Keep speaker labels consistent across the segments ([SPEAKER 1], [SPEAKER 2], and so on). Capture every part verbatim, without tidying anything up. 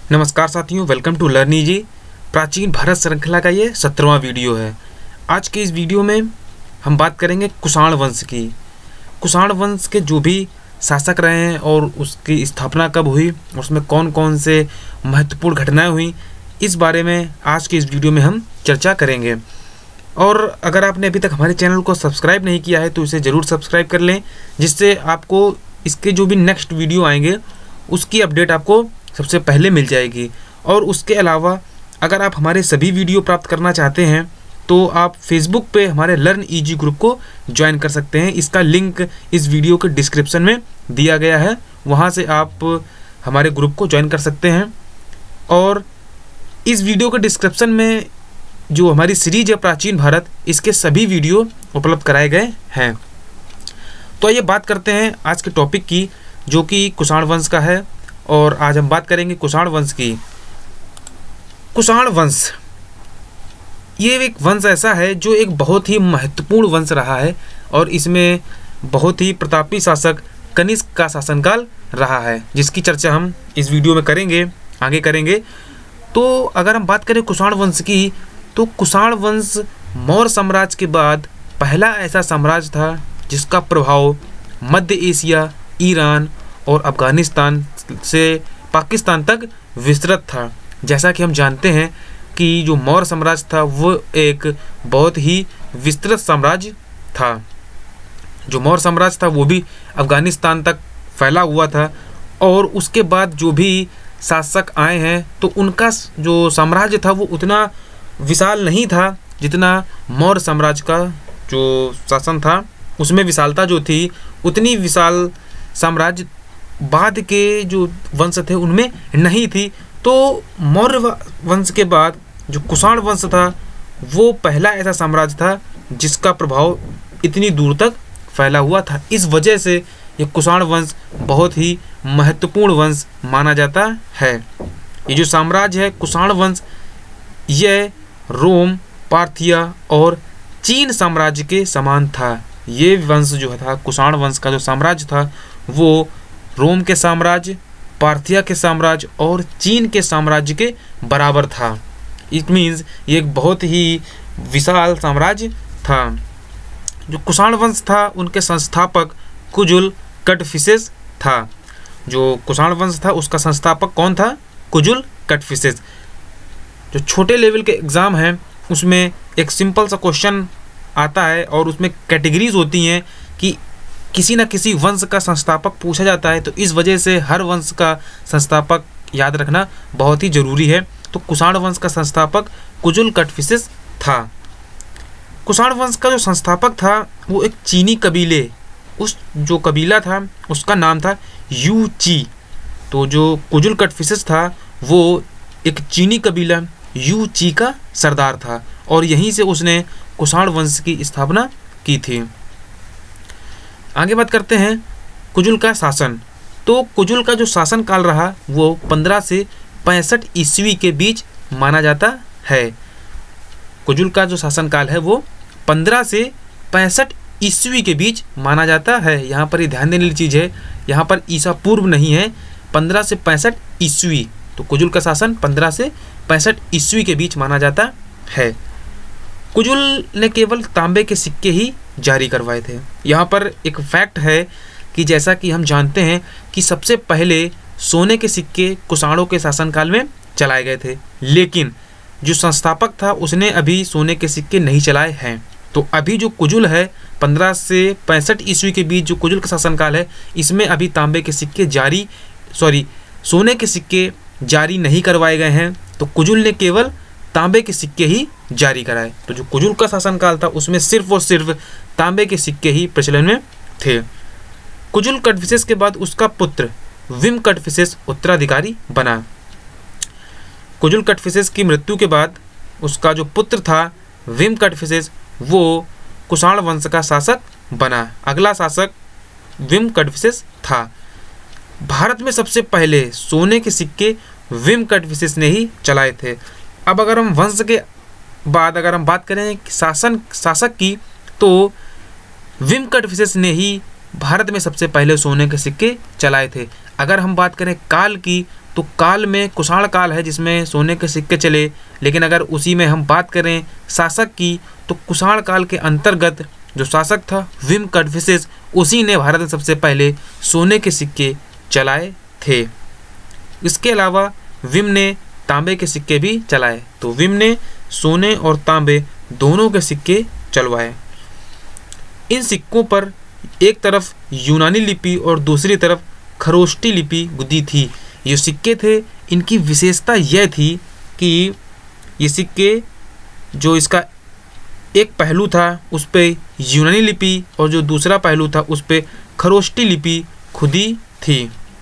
[SPEAKER 1] नमस्कार साथियों, welcome to learn easy. प्राचीन भारत श्रृंखला का ये सत्रहवां वीडियो है। आज के इस वीडियो में हम बात करेंगे कुषाण वंश की। कुषाण वंश के जो भी शासक रहे हैं और उसकी स्थापना कब हुई, उसमें कौन कौन से महत्वपूर्ण घटनाएं हुई, इस बारे में आज के इस वीडियो में हम चर्चा करेंगे। और अगर आपने अभी तक हमारे चैनल को सब्सक्राइब नहीं किया है तो इसे ज़रूर सब्सक्राइब कर लें, जिससे आपको इसके जो भी नेक्स्ट वीडियो आएंगे उसकी अपडेट आपको सबसे पहले मिल जाएगी। और उसके अलावा अगर आप हमारे सभी वीडियो प्राप्त करना चाहते हैं तो आप फेसबुक पे हमारे लर्न इजी ग्रुप को ज्वाइन कर सकते हैं। इसका लिंक इस वीडियो के डिस्क्रिप्शन में दिया गया है, वहाँ से आप हमारे ग्रुप को ज्वाइन कर सकते हैं। और इस वीडियो के डिस्क्रिप्शन में जो हमारी सीरीज है प्राचीन भारत, इसके सभी वीडियो उपलब्ध कराए गए हैं। तो आइए बात करते हैं आज के टॉपिक की, जो कि कुषाण वंश का है। और आज हम बात करेंगे कुषाण वंश की। कुषाण वंश ये एक वंश ऐसा है जो एक बहुत ही महत्वपूर्ण वंश रहा है और इसमें बहुत ही प्रतापी शासक कनिष्क का शासनकाल रहा है, जिसकी चर्चा हम इस वीडियो में करेंगे, आगे करेंगे। तो अगर हम बात करें कुषाण वंश की, तो कुषाण वंश मौर्य साम्राज्य के बाद पहला ऐसा साम्राज्य था जिसका प्रभाव मध्य एशिया, ईरान और अफगानिस्तान से पाकिस्तान तक विस्तृत था। जैसा कि हम जानते हैं कि जो मौर्य साम्राज्य था वो एक बहुत ही विस्तृत साम्राज्य था। जो मौर्य साम्राज्य था वो भी अफगानिस्तान तक फैला हुआ था। और उसके बाद जो भी शासक आए हैं तो उनका जो साम्राज्य था वो उतना विशाल नहीं था जितना मौर्य साम्राज्य का जो शासन था उसमें विशालता जो थी, उतनी विशाल साम्राज्य बाद के जो वंश थे उनमें नहीं थी। तो मौर्य वंश के बाद जो कुषाण वंश था वो पहला ऐसा साम्राज्य था जिसका प्रभाव इतनी दूर तक फैला हुआ था। इस वजह से ये कुषाण वंश बहुत ही महत्वपूर्ण वंश माना जाता है। ये जो साम्राज्य है कुषाण वंश, यह रोम, पार्थिया और चीन साम्राज्य के समान था। ये वंश जो था, कुषाण वंश का जो साम्राज्य था, वो रोम के साम्राज्य, पार्थिया के साम्राज्य और चीन के साम्राज्य के बराबर था। इट मीन्स ये एक बहुत ही विशाल साम्राज्य था। जो कुषाण वंश था उनके संस्थापक कुजुल कटफिसेस था। जो कुषाण वंश था उसका संस्थापक कौन था? कुजुल कटफिसेस। जो छोटे लेवल के एग्ज़ाम हैं उसमें एक सिंपल सा क्वेश्चन आता है और उसमें कैटेगरीज होती हैं कि किसी न किसी वंश का संस्थापक पूछा जाता है, तो इस वजह से हर वंश का संस्थापक याद रखना बहुत ही ज़रूरी है। तो कुषाण वंश का संस्थापक कुजुल कटफिसेस था। कुषाण वंश का जो संस्थापक था वो एक चीनी कबीले, उस जो कबीला था उसका नाम था यू ची। तो जो कुजुल कटफिसेस था वो एक चीनी कबीला यू ची का सरदार था और यहीं से उसने कुषाण वंश की स्थापना की थी। आगे बात करते हैं कुजुल का शासन। तो कुजुल का जो शासन काल रहा वो पंद्रह से पैंसठ ईस्वी के बीच माना जाता है। कुजुल का जो शासन काल है वो पंद्रह से पैंसठ ईस्वी के बीच माना जाता है। यहाँ पर ये ध्यान देने वाली चीज़ है, यहाँ पर ईसा पूर्व नहीं है, पंद्रह से पैंसठ ईस्वी। तो कुजुल का शासन पंद्रह से पैंसठ ईस्वी के बीच माना जाता है। कुजुल ने केवल तांबे के सिक्के ही जारी करवाए थे। यहाँ पर एक फैक्ट है कि जैसा कि हम जानते हैं कि सबसे पहले सोने के सिक्के कुषाणों के शासनकाल में चलाए गए थे, लेकिन जो संस्थापक था उसने अभी सोने के सिक्के नहीं चलाए हैं। तो अभी जो कुजुल है पंद्रह से पैंसठ ईस्वी के बीच जो कुजुल का शासनकाल है, इसमें अभी तांबे के सिक्के जारी सॉरी सोने के सिक्के जारी नहीं करवाए गए हैं। तो कुजुल ने केवल तांबे के सिक्के ही जारी कराए। तो जो कुजुल का शासनकाल था उसमें सिर्फ और सिर्फ तांबे के सिक्के ही प्रचलन में थे। कुजुल कटफिसेस के बाद उसका पुत्र विम कटफिसेस उत्तराधिकारी बना। कुजुल कटफिसेस की मृत्यु के बाद उसका जो पुत्र था विम कटफिसेस, वो कुषाण वंश का शासक बना। अगला शासक विम कटफिसेस था। भारत में सबसे पहले सोने के सिक्के विम कटफिसेस ने ही चलाए थे। अब अगर हम वंश के बाद अगर हम बात करें शासन शासक की, तो विम कटफिसेस ने ही भारत में सबसे पहले सोने के सिक्के चलाए थे। अगर हम बात करें काल की, तो काल में कुषाण काल है जिसमें सोने के सिक्के चले, लेकिन अगर उसी में हम बात करें शासक की तो कुषाण काल के अंतर्गत जो शासक था विम कडफिसेस, उसी ने भारत में सबसे पहले सोने के सिक्के चलाए थे। इसके अलावा विम ने तांबे के सिक्के भी चलाए। तो विम ने सोने और तांबे दोनों के सिक्के चलवाए। इन सिक्कों पर एक तरफ यूनानी लिपि और दूसरी तरफ खरोष्टी लिपि गुदी थी। ये सिक्के थे, इनकी विशेषता यह थी कि ये सिक्के जो इसका एक पहलू था उस पे यूनानी लिपि और जो दूसरा पहलू था उस पे खरोष्टी लिपि खुदी थी।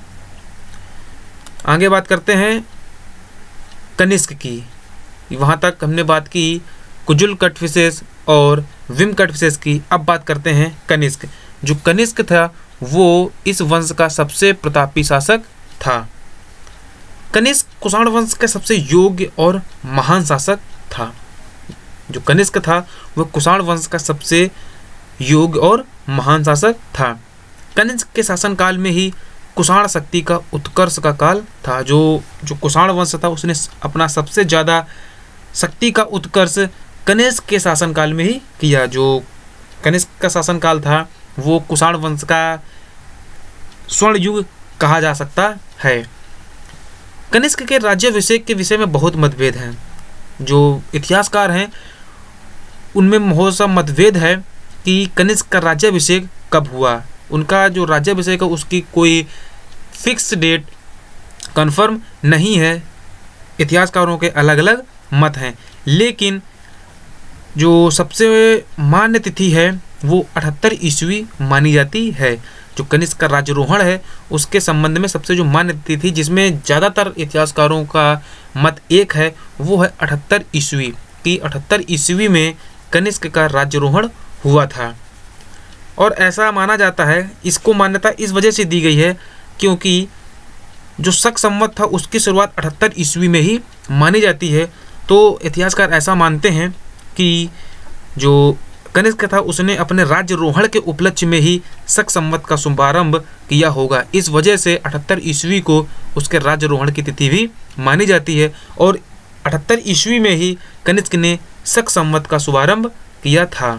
[SPEAKER 1] आगे बात करते हैं कनिष्क की। वहाँ तक हमने बात की कुजुल कटफिसेस और विम कटफिसेस की। अब बात करते हैं कनिष्क। जो कनिष्क था वो इस वंश का सबसे प्रतापी शासक था। कनिष्क कुषाण वंश का सबसे योग्य और महान शासक था। जो कनिष्क था वह कुषाण वंश का सबसे योग्य और महान शासक था। कनिष्क के शासनकाल में ही कुषाण शक्ति का उत्कर्ष का काल था। जो जो कुषाण वंश था उसने अपना सबसे ज़्यादा शक्ति का उत्कर्ष कनिष्क के शासनकाल में ही किया। जो कनिष्क का शासनकाल था वो कुषाण वंश का स्वर्ण युग कहा जा सकता है। कनिष्क के राज्याभिषेक के विषय में बहुत मतभेद हैं। जो इतिहासकार हैं उनमें बहुत सा मतभेद है कि कनिष्क का राज्याभिषेक कब हुआ। उनका जो राज्याभिषेक है उसकी कोई फिक्स डेट कंफर्म नहीं है। इतिहासकारों के अलग अलग मत हैं, लेकिन जो सबसे मान्य तिथि है वो अठहत्तर ईस्वी मानी जाती है। जो कनिष्क का राज्यारोहण है उसके संबंध में सबसे जो मान्य तिथि थी, जिसमें ज़्यादातर इतिहासकारों का मत एक है, वो है अठहत्तर ईस्वी की। अठहत्तर ईस्वी में कनिष्क का राज्यारोहण हुआ था और ऐसा माना जाता है। इसको मान्यता इस वजह से दी गई है क्योंकि जो शक संवत था उसकी शुरुआत अठहत्तर ईस्वी में ही मानी जाती है। तो इतिहासकार ऐसा मानते हैं कि जो कनिष्क था उसने अपने राज्यारोहण के उपलक्ष्य में ही शक संवत का शुभारंभ किया होगा। इस वजह से अठहत्तर ईस्वी को उसके राज्यारोहण की तिथि भी मानी जाती है और अठहत्तर ईस्वी में ही कनिष्क ने शक संवत का शुभारंभ किया था।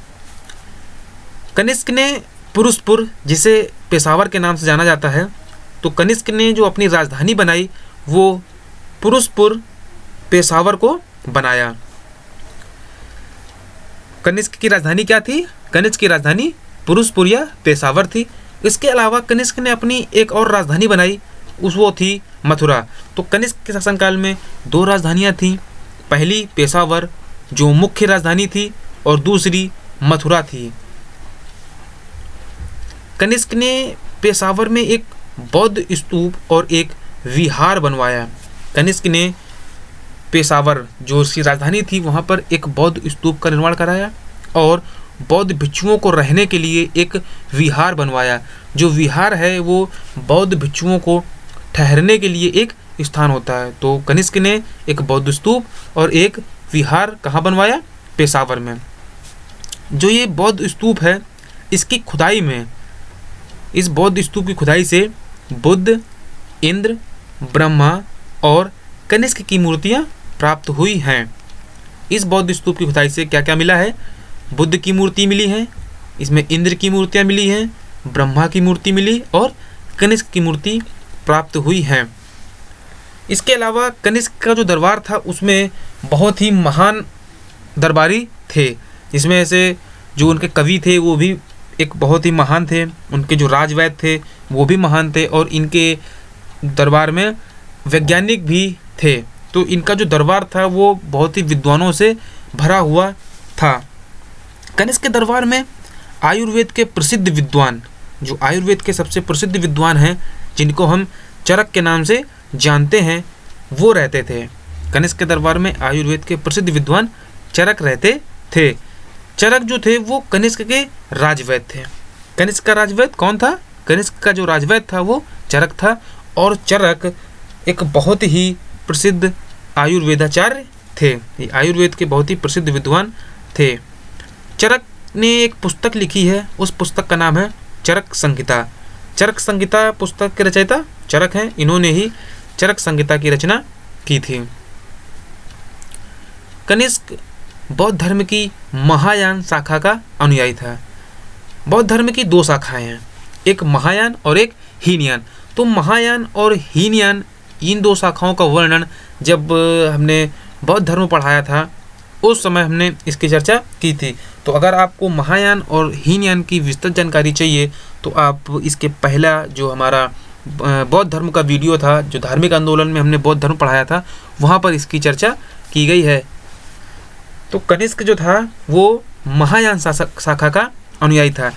[SPEAKER 1] कनिष्क ने पुरुषपुर, जिसे पेशावर के नाम से जाना जाता है, तो कनिष्क ने जो अपनी राजधानी बनाई वो पुरुषपुर पेशावर को बनाया। कनिष्क की राजधानी क्या थी? कनिष्क की राजधानी पुरुषपुर या पेशावर थी। इसके अलावा कनिष्क ने अपनी एक और राजधानी बनाई, उस वो थी मथुरा। तो कनिष्क के शासनकाल में दो राजधानियाँ थीं। पहली पेशावर जो मुख्य राजधानी थी और दूसरी मथुरा थी। कनिष्क ने पेशावर में एक बौद्ध स्तूप और एक विहार बनवाया। कनिष्क ने पेशावर जो उसकी राजधानी थी वहाँ पर एक बौद्ध स्तूप का निर्माण कराया और बौद्ध भिक्षुओं को रहने के लिए एक विहार बनवाया। जो विहार है वो बौद्ध भिक्षुओं को ठहरने के लिए एक स्थान होता है। तो कनिष्क ने एक बौद्ध स्तूप और एक विहार कहाँ बनवाया? पेशावर में। जो ये बौद्ध स्तूप है इसकी खुदाई में, इस बौद्ध स्तूप की खुदाई से बुद्ध, इंद्र, ब्रह्मा और कनिष्क की मूर्तियाँ प्राप्त हुई हैं। इस बौद्ध स्तूप की खुदाई से क्या क्या मिला है? बुद्ध की मूर्ति मिली है, इसमें इंद्र की मूर्तियाँ मिली हैं, ब्रह्मा की मूर्ति मिली और कनिष्क की मूर्ति प्राप्त हुई है। इसके अलावा कनिष्क का जो दरबार था उसमें बहुत ही महान दरबारी थे, जिसमें से जो उनके कवि थे वो भी एक बहुत ही महान थे, उनके जो राजवैद्य थे वो भी महान थे और इनके दरबार में वैज्ञानिक भी थे। तो इनका जो दरबार था वो बहुत ही विद्वानों से भरा हुआ था। कनिष्क के दरबार में आयुर्वेद के प्रसिद्ध विद्वान, जो आयुर्वेद के सबसे प्रसिद्ध विद्वान हैं जिनको हम चरक के नाम से जानते हैं, वो रहते थे। कनिष्क के दरबार में आयुर्वेद के प्रसिद्ध विद्वान चरक रहते थे। चरक जो थे वो कनिष्क के राजवैद्य थे। कनिष्क का राजवैद्य कौन था? कनिष्क का जो राजवैद्य था वो चरक था और चरक एक बहुत ही प्रसिद्ध आयुर्वेदाचार्य थे। ये आयुर्वेद के बहुत ही प्रसिद्ध विद्वान थे। चरक ने एक पुस्तक लिखी है, उस पुस्तक का नाम है चरक संहिता। चरक संहिता पुस्तक के रचयिता चरक हैं। इन्होंने ही चरक संहिता की रचना की थी। कनिष्क बौद्ध धर्म की महायान शाखा का अनुयायी था। बौद्ध धर्म की दो शाखाएं हैं, एक महायान और एक हीनयान। तो महायान और हीनयान इन दो शाखाओं का वर्णन जब हमने बौद्ध धर्म पढ़ाया था उस समय हमने इसकी चर्चा की थी। तो अगर आपको महायान और हीनयान की विस्तृत जानकारी चाहिए तो आप इसके पहला जो हमारा बौद्ध धर्म का वीडियो था, जो धार्मिक आंदोलन में हमने बौद्ध धर्म पढ़ाया था, वहाँ पर इसकी चर्चा की गई है। तो कनिष्क जो था वो महायान शाखा का अनुयायी था।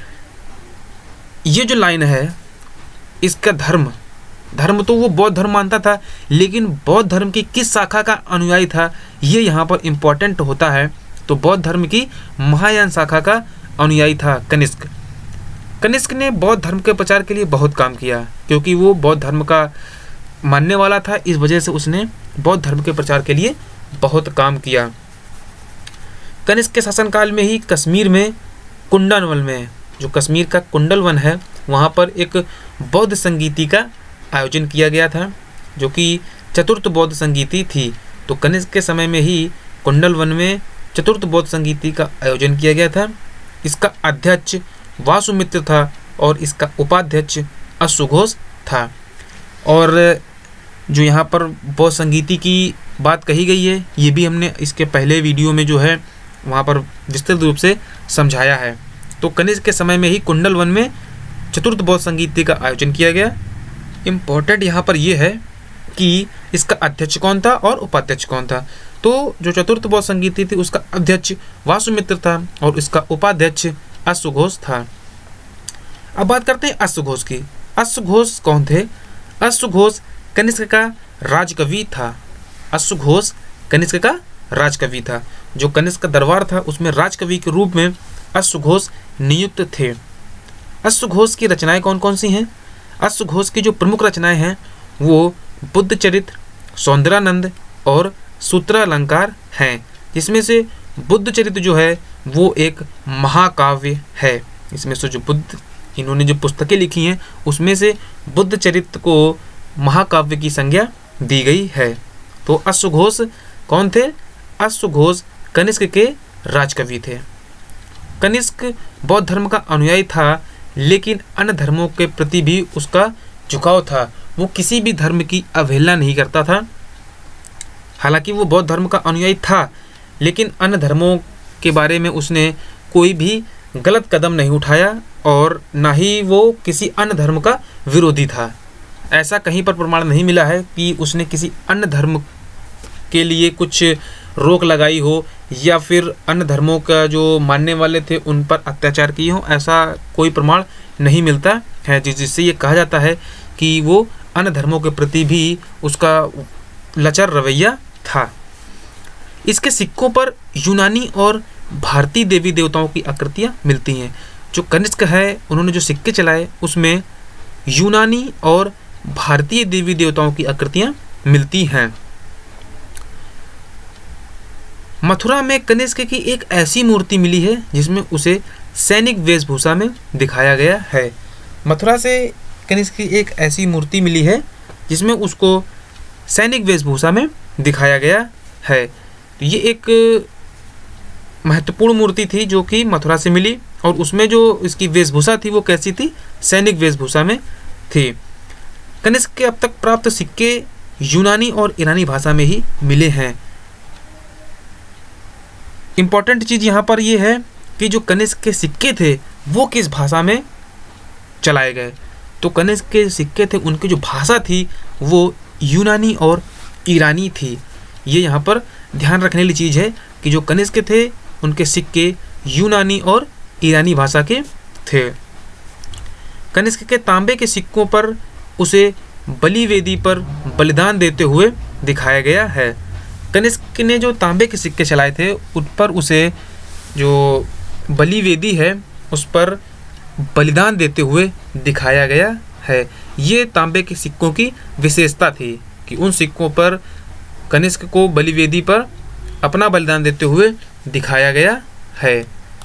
[SPEAKER 1] ये जो लाइन है इसका धर्म धर्म तो वो बौद्ध धर्म मानता था, लेकिन बौद्ध धर्म की किस शाखा का अनुयायी था ये यहाँ पर इम्पोर्टेंट होता है। तो बौद्ध धर्म की महायान शाखा का अनुयायी था कनिष्क। कनिष्क ने बौद्ध धर्म के प्रचार के लिए बहुत काम किया, क्योंकि वो बौद्ध धर्म का मानने वाला था। इस वजह से उसने बौद्ध धर्म के प्रचार के लिए बहुत काम किया। कनिष्क के शासनकाल में ही कश्मीर में कुंडल वन में, जो कश्मीर का कुंडल वन है, वहाँ पर एक बौद्ध संगीति का आयोजन किया गया था, जो कि चतुर्थ बौद्ध संगीति थी। तो कनिष्क के समय में ही कुंडल वन में चतुर्थ बौद्ध संगीति का आयोजन किया गया था। इसका अध्यक्ष वासुमित्र था और इसका उपाध्यक्ष अश्वघोष था। और जो यहाँ पर बौद्ध संगीति की बात कही गई है, ये भी हमने इसके पहले वीडियो में जो है वहाँ पर विस्तृत रूप से समझाया है। तो कनिष्क के समय में ही कुंडल वन में चतुर्थ बौद्ध संगीति का आयोजन किया गया। इम्पोर्टेंट यहाँ पर यह है कि इसका अध्यक्ष कौन था और उपाध्यक्ष कौन था। तो जो चतुर्थ बौद्ध संगीति थी उसका अध्यक्ष वासुमित्र था और इसका उपाध्यक्ष अश्वघोष था। अब बात करते हैं अश्वघोष की। अश्वघोष कौन थे? अश्वघोष कनिष्क का राजकवि था। अश्वघोष कनिष्क का राजकवि था। जो कनिष्क का दरबार था उसमें राजकवि के रूप में अश्वघोष नियुक्त थे। अश्वघोष की रचनाएं कौन कौन सी हैं? अश्वघोष की जो प्रमुख रचनाएं हैं वो बुद्ध चरित्र, सौंदर्यानंद और सूत्रालंकार हैं, जिसमें से बुद्ध चरित्र जो है वो एक महाकाव्य है। इसमें से जो बुद्ध इन्होंने जो पुस्तकें लिखी हैं उसमें से बुद्ध चरित्र को महाकाव्य की संज्ञा दी गई है। तो अश्वघोष कौन थे? अश्वघोष कनिष्क के राजकवि थे। कनिष्क बौद्ध धर्म का अनुयायी था, लेकिन अन्य धर्मों के प्रति भी उसका झुकाव था। वो किसी भी धर्म की अवहेलना नहीं करता था। हालांकि वो बौद्ध धर्म का अनुयायी था, लेकिन अन्य धर्मों के बारे में उसने कोई भी गलत कदम नहीं उठाया और ना ही वो किसी अन्य धर्म का विरोधी था। ऐसा कहीं पर प्रमाण नहीं मिला है कि उसने किसी अन्य धर्म के लिए कुछ रोक लगाई हो या फिर अन्य धर्मों का जो मानने वाले थे उन पर अत्याचार किए हो। ऐसा कोई प्रमाण नहीं मिलता है, जिससे ये कहा जाता है कि वो अन्य धर्मों के प्रति भी उसका लचर रवैया था। इसके सिक्कों पर यूनानी और भारतीय देवी देवताओं की आकृतियाँ मिलती हैं। जो कनिष्क है उन्होंने जो सिक्के चलाए उसमें यूनानी और भारतीय देवी देवताओं की आकृतियाँ मिलती हैं। मथुरा में कनिष्क की एक ऐसी मूर्ति मिली है जिसमें उसे सैनिक वेशभूषा में दिखाया गया है। मथुरा से कनिष्क की एक ऐसी मूर्ति मिली है जिसमें उसको सैनिक वेशभूषा में दिखाया गया है। तो ये एक महत्वपूर्ण मूर्ति थी जो कि मथुरा से मिली और उसमें जो इसकी वेशभूषा थी वो कैसी थी? सैनिक वेशभूषा में थी। कनिष्क के अब तक प्राप्त सिक्के यूनानी और ईरानी भाषा में ही मिले हैं। इम्पॉर्टेंट चीज़ यहाँ पर ये है कि जो कनिष्क के सिक्के थे वो किस भाषा में चलाए गए। तो कनिष्क के सिक्के थे उनकी जो भाषा थी वो यूनानी और ईरानी थी। ये यहाँ पर ध्यान रखने वाली चीज़ है कि जो कनिष्क थे उनके सिक्के यूनानी और ईरानी भाषा के थे। कनिष्क के तांबे के सिक्कों पर उसे बलि वेदी पर बलिदान देते हुए दिखाया गया है। कनिष्क ने जो तांबे के सिक्के चलाए थे उन पर उसे जो बलि वेदी है उस पर बलिदान देते हुए दिखाया गया है। ये तांबे के सिक्कों की विशेषता थी कि उन सिक्कों पर कनिष्क को बलि वेदी पर अपना बलिदान देते हुए दिखाया गया है।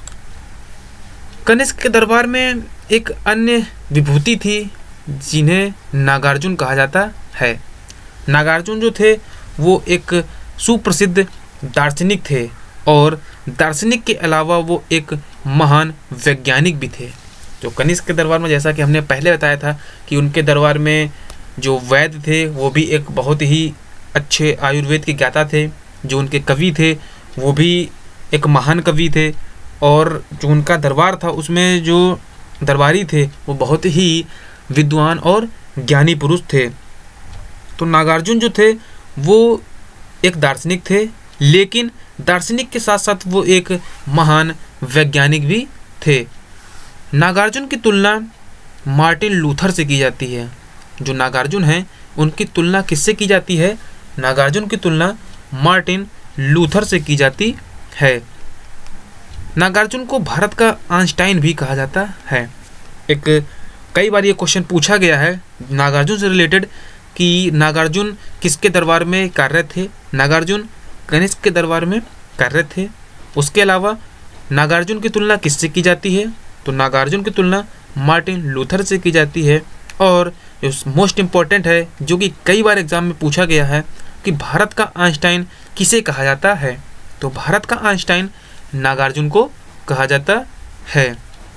[SPEAKER 1] कनिष्क के दरबार में एक अन्य विभूति थी जिन्हें नागार्जुन कहा जाता है। नागार्जुन जो थे वो एक सुप्रसिद्ध दार्शनिक थे और दार्शनिक के अलावा वो एक महान वैज्ञानिक भी थे। जो कनिष्क के दरबार में, जैसा कि हमने पहले बताया था कि उनके दरबार में जो वैद्य थे वो भी एक बहुत ही अच्छे आयुर्वेद के ज्ञाता थे। जो उनके कवि थे वो भी एक महान कवि थे और जो उनका दरबार था उसमें जो दरबारी थे वो बहुत ही विद्वान और ज्ञानी पुरुष थे। तो नागार्जुन जो थे वो एक दार्शनिक थे, लेकिन दार्शनिक के साथ साथ वो एक महान वैज्ञानिक भी थे। नागार्जुन की तुलना मार्टिन लूथर से की जाती है। जो नागार्जुन हैं उनकी तुलना किससे की जाती है? नागार्जुन की तुलना मार्टिन लूथर से की जाती है। नागार्जुन को भारत का आइंस्टाइन भी कहा जाता है। एक कई बार ये क्वेश्चन पूछा गया है नागार्जुन से रिलेटेड कि नागार्जुन किसके दरबार में कार्यरत थे। नागार्जुन कनिष्क के दरबार में कार्यरत थे। उसके अलावा नागार्जुन की तुलना किससे की जाती है? तो नागार्जुन की तुलना मार्टिन लूथर से की जाती है। और जो मोस्ट इम्पॉर्टेंट है, जो कि कई बार एग्जाम में पूछा गया है कि भारत का आइंस्टाइन किसे कहा जाता है? तो भारत का आइंस्टाइन नागार्जुन को कहा जाता है।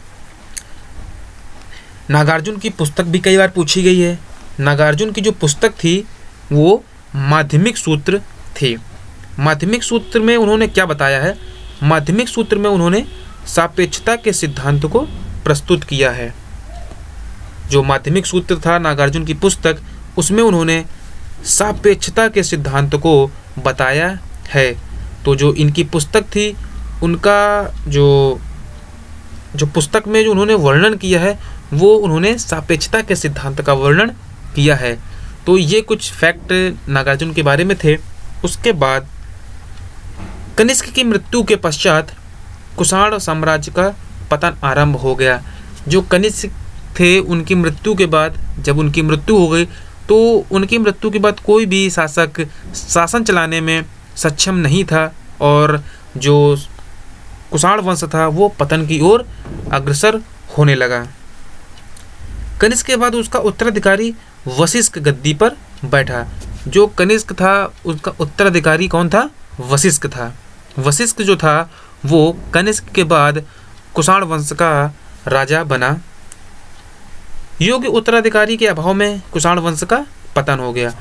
[SPEAKER 1] नागार्जुन की पुस्तक भी कई बार पूछी गई है। नागार्जुन की जो पुस्तक थी वो माध्यमिक सूत्र थी। माध्यमिक सूत्र में उन्होंने क्या बताया है? माध्यमिक सूत्र में उन्होंने सापेक्षता के सिद्धांत को प्रस्तुत किया है। जो माध्यमिक सूत्र था नागार्जुन की पुस्तक, उसमें उन्होंने सापेक्षता के सिद्धांत को बताया है। तो जो इनकी पुस्तक थी उनका जो जो पुस्तक में जो उन्होंने वर्णन किया है वो उन्होंने सापेक्षता के सिद्धांत का वर्णन किया है। तो ये कुछ फैक्ट नागार्जुन के बारे में थे। उसके बाद कनिष्क की मृत्यु के पश्चात कुषाण साम्राज्य का पतन आरंभ हो गया। जो कनिष्क थे उनकी मृत्यु के बाद, जब उनकी मृत्यु हो गई तो उनकी मृत्यु के बाद कोई भी शासक शासन चलाने में सक्षम नहीं था और जो कुषाण वंश था वो पतन की ओर अग्रसर होने लगा। कनिष्क के बाद उसका उत्तराधिकारी वशिष्ठ गद्दी पर बैठा। जो कनिष्क था उसका उत्तराधिकारी कौन था? वशिष्ठ था। वशिष्ठ जो था वो कनिष्क के बाद कुषाण वंश का राजा बना। योग्य उत्तराधिकारी के अभाव में कुषाण वंश का पतन हो गया।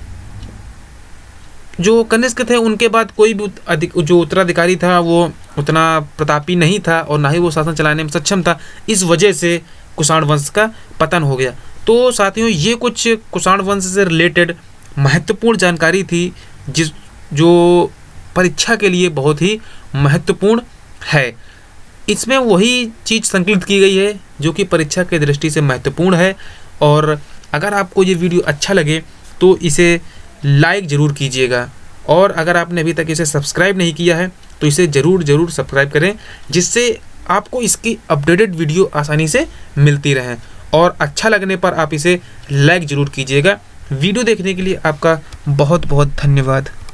[SPEAKER 1] जो कनिष्क थे उनके बाद कोई भी अधिक जो उत्तराधिकारी था वो उतना प्रतापी नहीं था और ना ही वो शासन चलाने में सक्षम था। इस वजह से कुषाण वंश का पतन हो गया। तो साथियों, ये कुछ कुषाण वंश से रिलेटेड महत्वपूर्ण जानकारी थी जिस जो परीक्षा के लिए बहुत ही महत्वपूर्ण है। इसमें वही चीज़ संकलित की गई है जो कि परीक्षा के दृष्टि से महत्वपूर्ण है। और अगर आपको ये वीडियो अच्छा लगे तो इसे लाइक ज़रूर कीजिएगा और अगर आपने अभी तक इसे सब्सक्राइब नहीं किया है तो इसे ज़रूर ज़रूर सब्सक्राइब करें, जिससे आपको इसकी अपडेटेड वीडियो आसानी से मिलती रहे। और अच्छा लगने पर आप इसे लाइक ज़रूर कीजिएगा। वीडियो देखने के लिए आपका बहुत बहुत धन्यवाद।